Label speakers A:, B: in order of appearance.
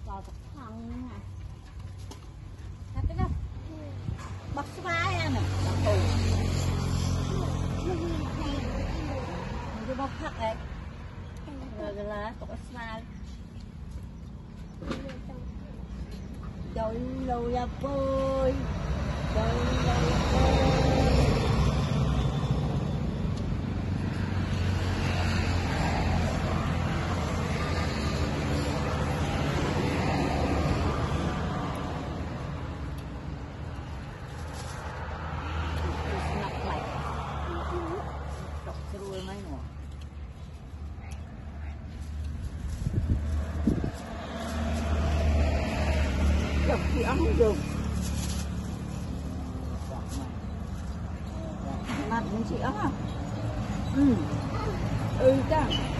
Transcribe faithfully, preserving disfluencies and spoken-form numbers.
A: vào tập thằng nè. Hạt cái đó. Bật vai anh nè. Tù. Mình bóc hạt đấy. Rồi là bật vai. Trời lâu ya bơi. Trời lâu bơi. Thì ăn không được mặt mình chị ấm à ừ ừ cha